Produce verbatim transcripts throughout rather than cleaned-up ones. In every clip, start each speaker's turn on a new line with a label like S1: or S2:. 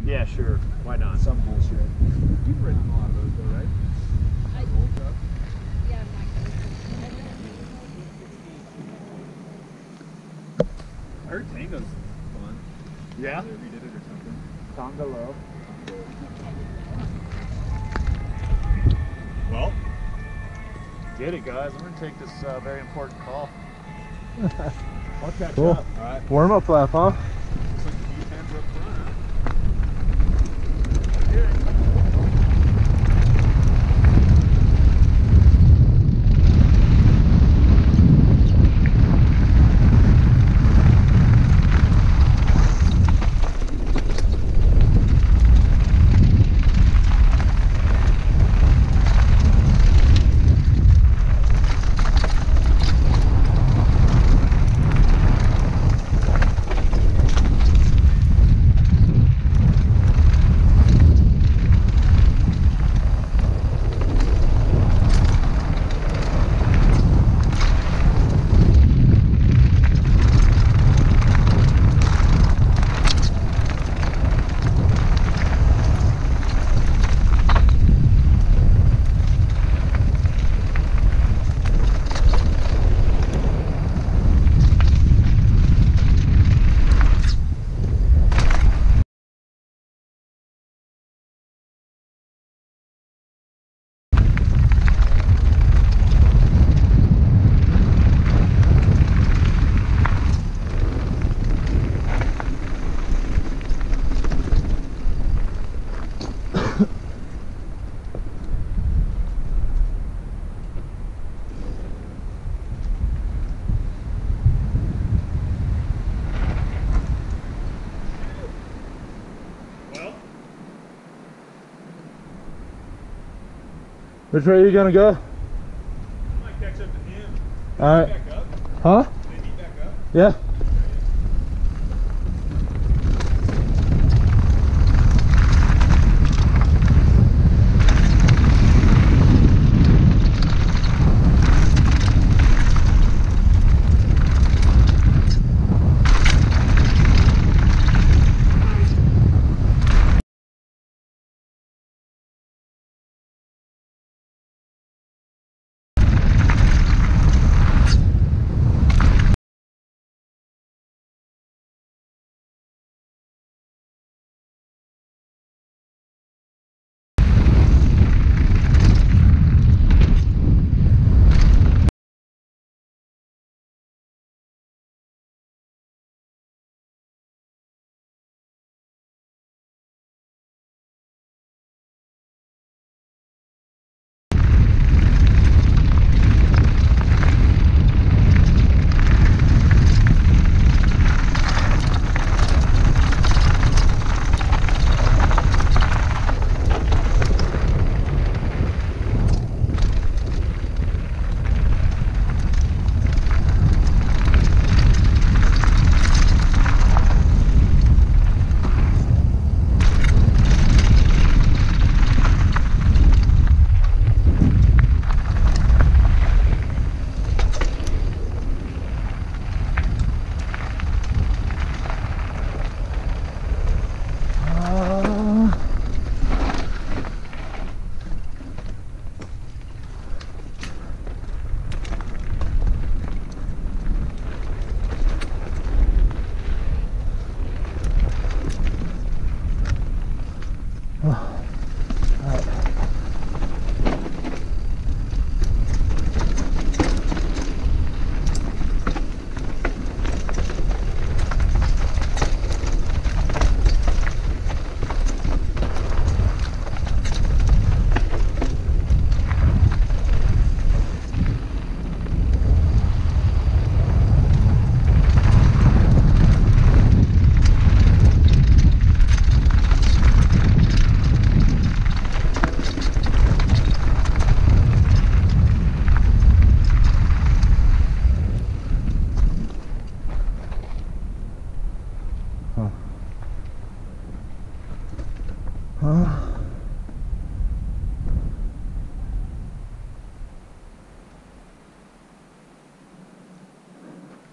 S1: Yeah, sure. Why not?
S2: Some bullshit. You've ridden a lot of those though, right?
S3: I,
S2: Roll truck.
S3: yeah,
S2: I heard Tango's fun.
S1: Yeah?
S2: They redid it or something.
S1: Conga low.
S2: Well,
S1: get it, guys. I'm gonna take this uh, very important call. I'll catch
S4: Cool.
S1: up.
S2: all right.
S4: Warm up lap, huh?
S2: Looks like the defense up front, huh?
S4: Which way are you gonna go?
S2: I might catch up to him.
S4: Alright.
S2: Back up?
S4: Huh?
S2: They meet back up?
S4: Yeah.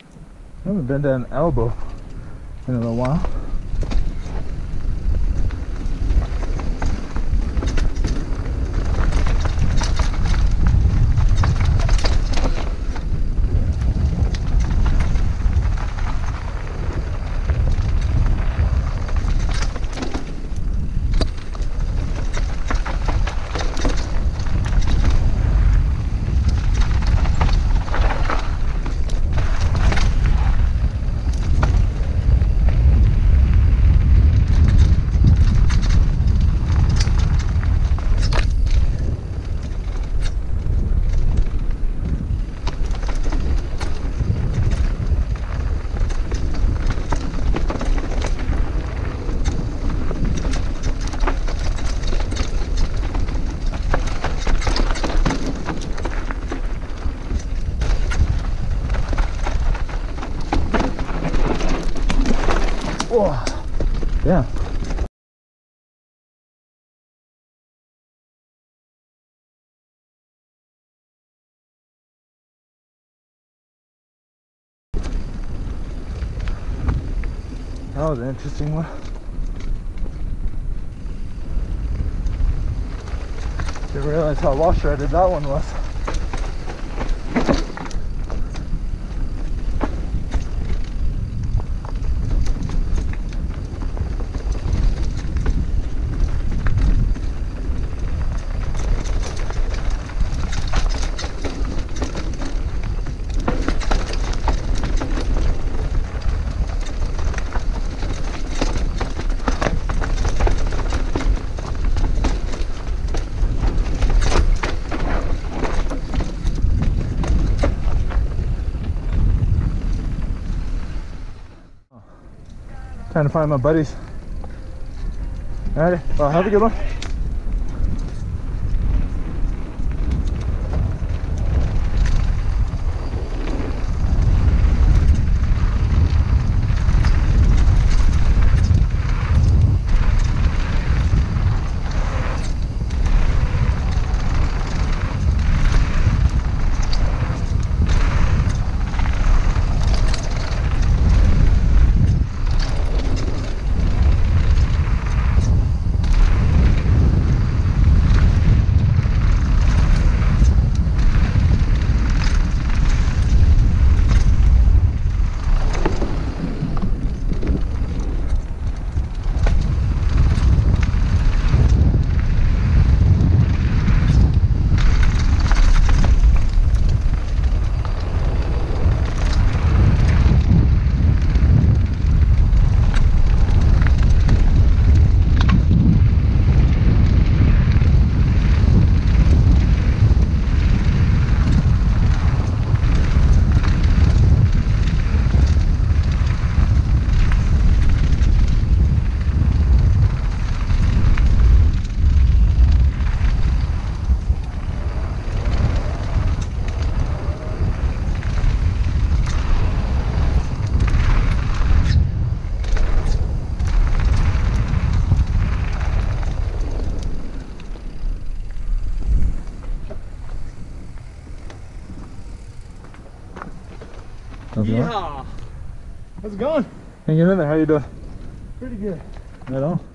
S4: I haven't been to an elbow in a little while. was an interesting one. Didn't realize how wash-shredded that one was. Trying to find my buddies. Alright, well, have a good one. How's it going?
S2: Yeah. How's it going?
S4: Hanging in there, how you doing?
S2: Pretty good.
S4: Right on.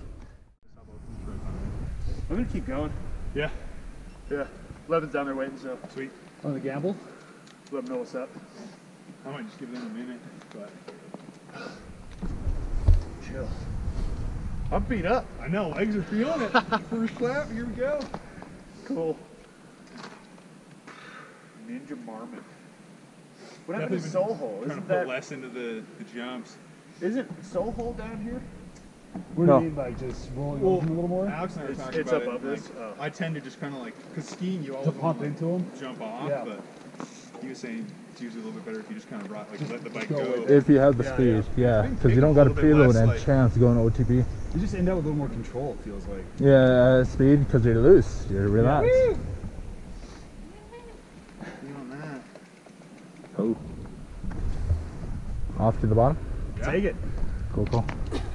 S1: I'm gonna keep going.
S2: Yeah.
S1: Yeah. Levin's down there waiting, so
S2: Sweet.
S1: on the gamble. Let him know what's up.
S2: I might just give them a minute, but
S1: Chill. I'm beat up.
S2: I know legs are feeling it. First clap. Here we go.
S1: Cool. Ninja Marmot. What happened to
S2: Definitely
S1: Soul Hole?
S2: Trying
S1: Isn't
S2: to put
S1: that
S2: less into the, the jumps.
S1: isn't Soul Hole down here?
S3: What
S4: No.
S3: do you mean by just rolling
S2: Well,
S3: over them a little more?
S2: Alex and I were
S1: It's-
S2: talking
S1: it's
S2: about
S1: above
S2: it.
S1: this?
S2: Like,
S1: Oh.
S2: I tend to just kind of like, because skiing you always
S3: To
S2: want
S3: pump
S2: to like,
S3: into them?
S2: jump off,
S3: Yeah.
S2: but he was saying it's usually a little bit better if you just kind of rock, like let the bike
S3: go
S2: go.
S3: with
S4: If you have the
S1: Yeah,
S4: speed, yeah,
S2: It's
S4: because you don't got a
S2: a little bit
S4: preload
S2: less,
S4: and
S2: like-
S4: chance going O T B.
S3: You just end up with a little more control, it feels like.
S4: Yeah, uh, speed because you're loose, you're relaxed.
S2: You on that?
S4: Oh. Off to the bottom.
S2: Yeah.
S1: Take it.
S4: Cool, cool.